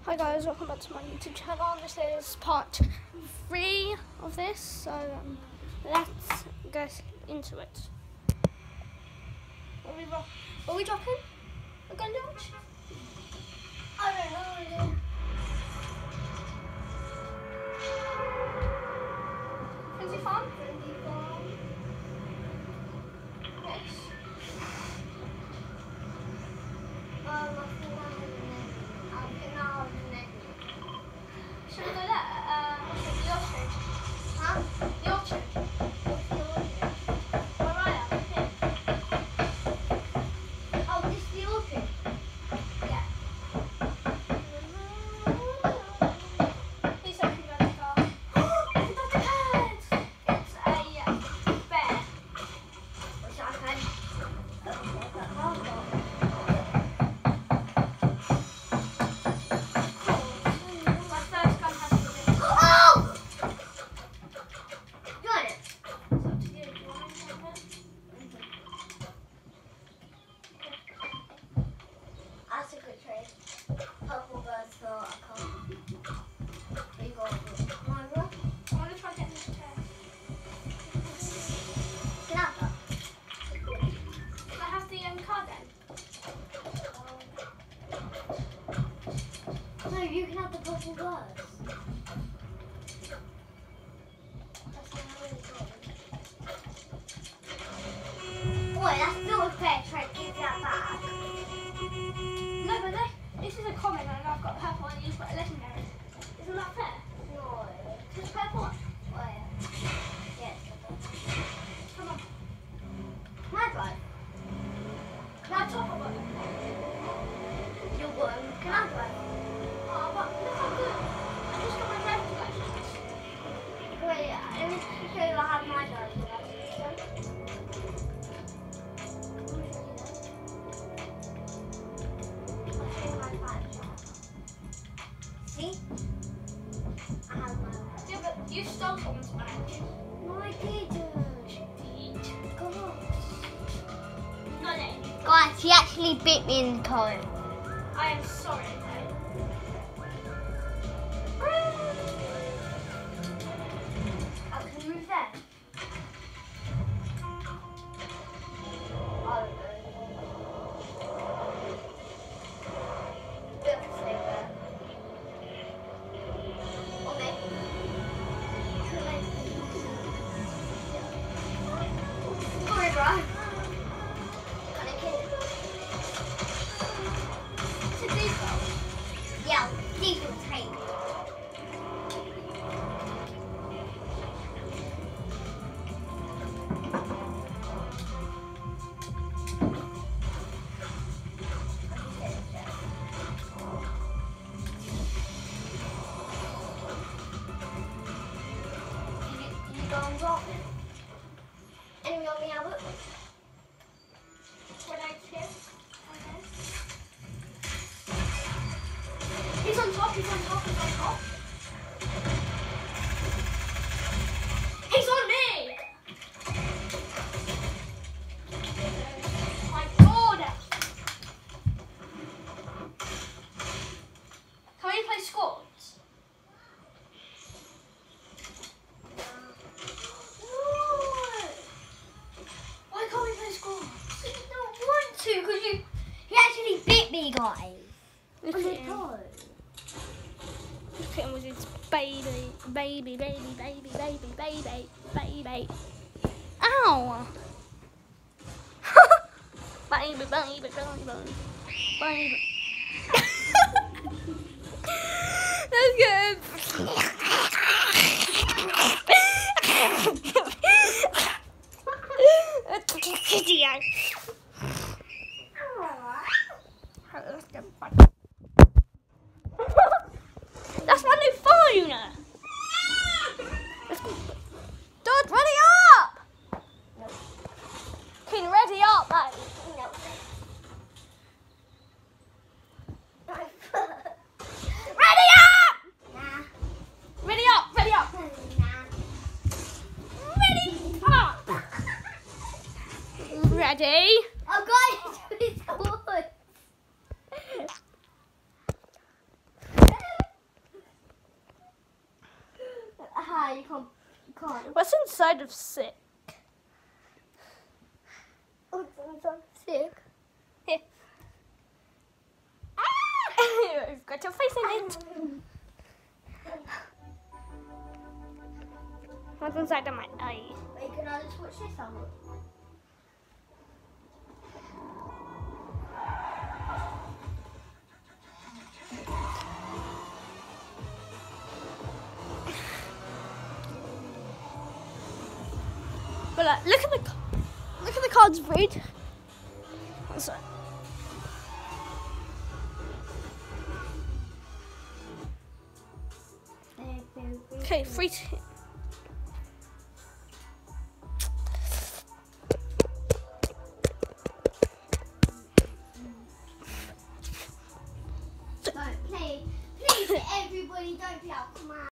Hi guys, welcome back to my YouTube channel. This is part 3 of this, so let's get into it. Are we dropping a gun launch? I don't know. Is it fun? Yes. Should we go there? The orchard. Huh? The orchard. Where I am, here. Oh, this is the orchard? Yeah. Please don't go in the car. It's not a bird! It's a bear. Which I can... You can have the purple birds. Boy, that's still a fair trade. Give that back. No, but this is a common and I've got purple and you've got a legendary. Isn't that fair? No. Just purple? Oh, yeah. Yes. Come on. Can I drive? Can I top up on it? You're good. Can I drive? Oh, but look how good. I just got my driving license. Wait, let me show you how my driving license is. See? I have my license. Yeah, but you stole someone's badge. No, I didn't. Come on. Not it. Guys, he actually bit me in the toe. I am sorry. Any of me have it? What I here? He's on top, he's on top, he's on top. He's on me! My God! Can we play squads? Because he actually bit me, guys. Look at him. Look at him with his baby. Ow! baby. That's good. That's my new phone! Dad, ready up! No. King, ready up, mate! No. Ready up! Nah. Ready up! Nah. Ready up! Ready? Oh, God, it's wood. No, you can't. You can't. What's inside of sick? What's inside of sick? Here. Ah! You've got your face in it. What's inside of my eye? Wait, can I just watch this on? But look at the cards read. What's that? Okay, 3, 2. Don't play. Please, everybody, don't play out. Come on.